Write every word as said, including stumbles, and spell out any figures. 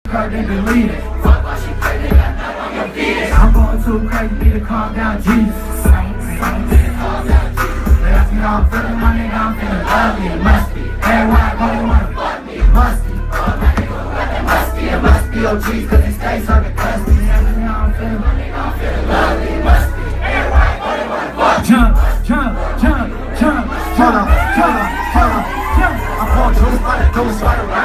Her they believe it. Fuck why she pregnant, got nothing on your feet. I'm going too crazy, need to calm down, Jesus. Calm down, Jesus. They ask me how I'm feeling, my nigga, I'm feeling lovely. It must be. Everybody wanna wanna fuck me. It must be. Oh, my nigga, got that musty. It must be O Gs, cause they stay serving custody. They ask me how I'm feeling, my nigga, I'm feeling lovely. It must be. Everybody wanna wanna fuck me. Jump, jump, jump, jump, jump, jump, jump, jump. I pulled juice by the goose right around.